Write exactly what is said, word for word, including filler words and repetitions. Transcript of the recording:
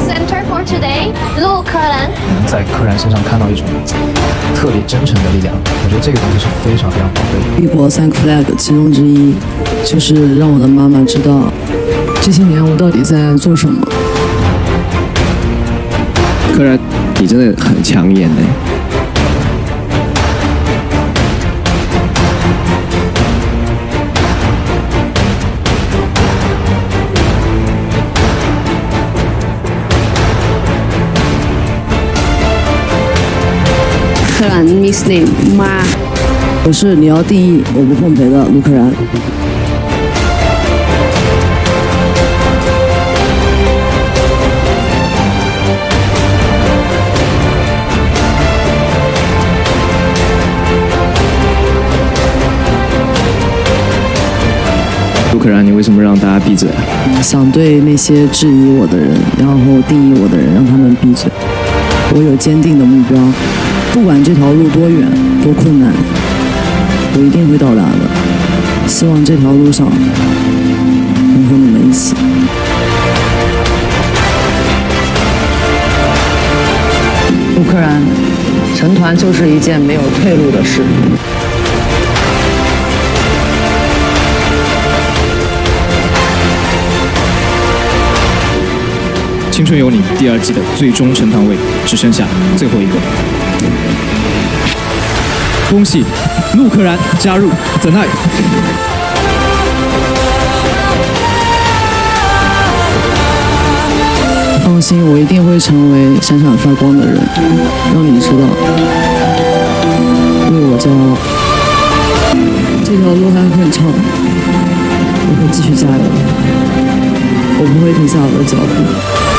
presenter for today, 陆柯燃。 能在柯燃身上看到一种特别真诚的力量，我觉得这个东西是非常非常宝贵的。 立国三个 flag 其中之一，就是让我的妈妈知道这些年我到底在做什么。 柯燃，你真的很抢眼哎。 柯燃 miss name 妈， 我是你要定义我不奉陪的陆柯燃。 陆柯燃，你为什么让大家闭嘴啊？ 想对那些质疑我的人，然后定义我的人，让他们闭嘴。我有坚定的目标，不管这条路多远多困难，我一定会到达的。希望这条路上能和你们一起。陆柯燃，成团就是一件没有退路的事。 青春有你第二季的最终成团位只剩下最后一个，恭喜陆柯燃加入 The Night。 放心，我一定会成为闪闪发光的人，让你知道，为我骄傲。这条路还很长，我会继续加油，我不会停下我的脚步。